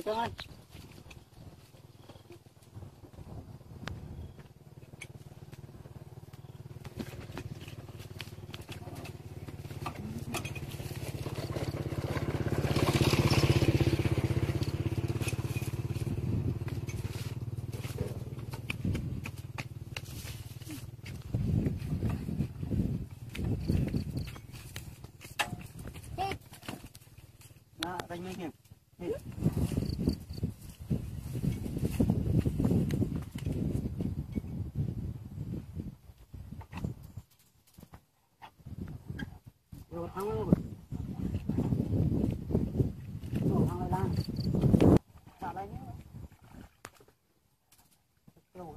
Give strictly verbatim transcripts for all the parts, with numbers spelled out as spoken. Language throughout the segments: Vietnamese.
Trương ơi. Đó, đánh mấy kìa. Rồi thắng rồi. Rồi thắng lại đang. Trả lại nhé. Rồi.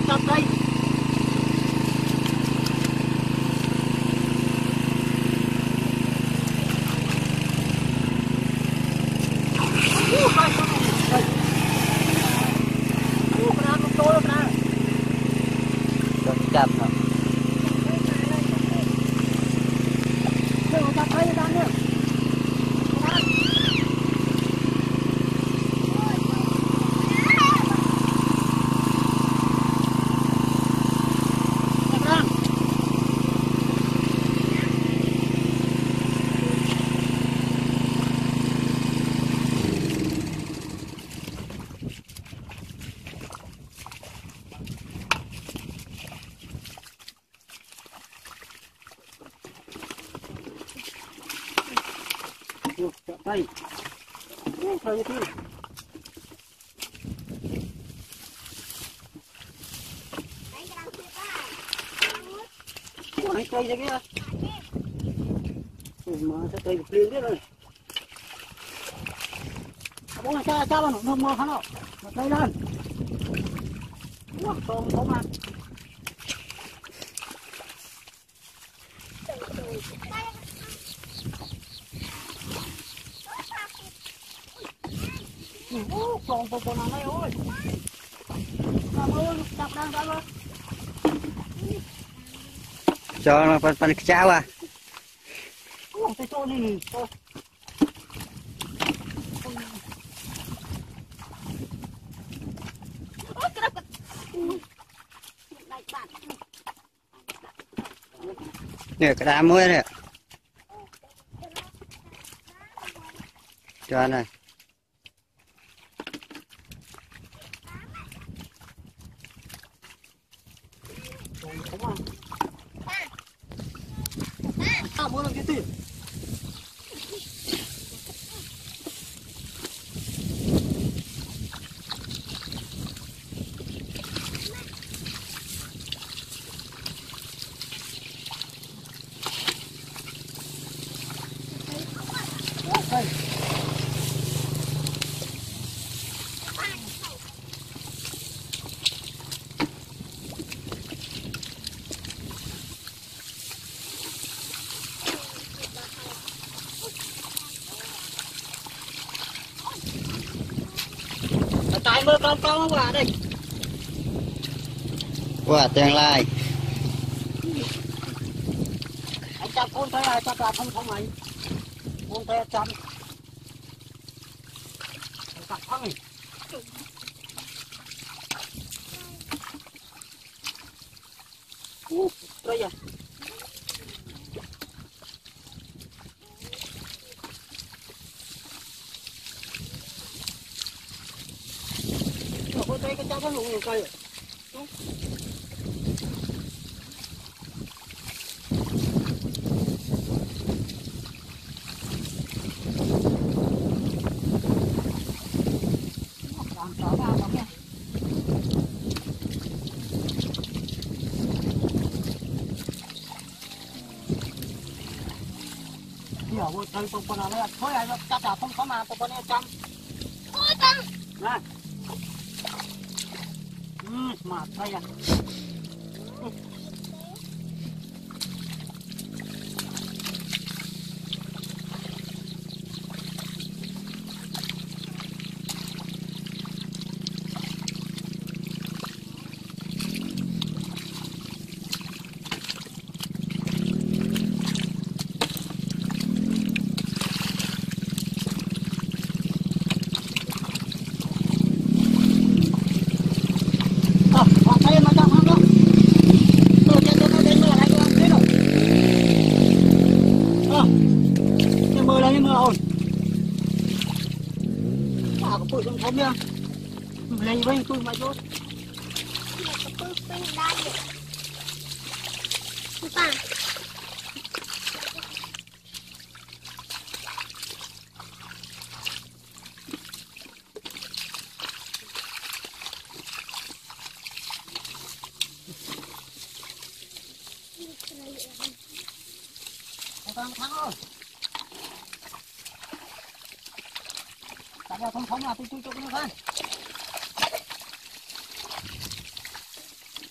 chặt đây. chặt hả? Đây. Thôi như thế. Ủa, cây cây kia. Mà sẽ cây liền đấy rồi. Bố này cha cha vào nó mơ hắn nào. Mà cây lên. Ủa, tôm tôm mà. Ủa, còn còn còn này ơi. Cảm ơn, chặt đang ra rồi. Cho nó phần phần cháo à? Ủa, cái chỗ này thôi. Nè cái đá muối này. Cho này. À, muốn làm cái gì? Đây. Tại mơ con con quá đây. Quả tương lai. Anh chặt con thấy ai chặt là không không ấy. Con thấy chặt. Chặt không này. Ú, đây à. Con thấy cái chặt nó lủng nhiều cây. Hiểu rồi, thầy tôi còn là đây, thôi ai chắc là không có mà tôi còn trăm. Ôi tăng. Này. Ừ, mà đây à. Tôi không thấy nha. Lấy vây tôi mà rốt. Tôi quên đây. Ba. Thằng thằng ơi. Tại sao không không là tôi tôi cho nó thôi.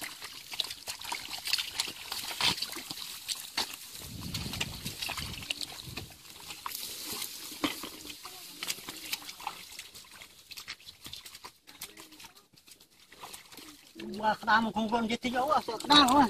mà đam một con con chết thì dấu à sợ đam thôi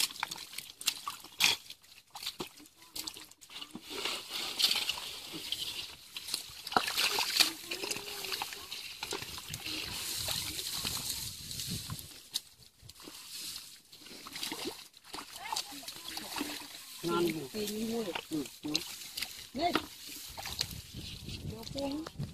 ngon gì mua được. Ừ. Đi. Vô cuốn.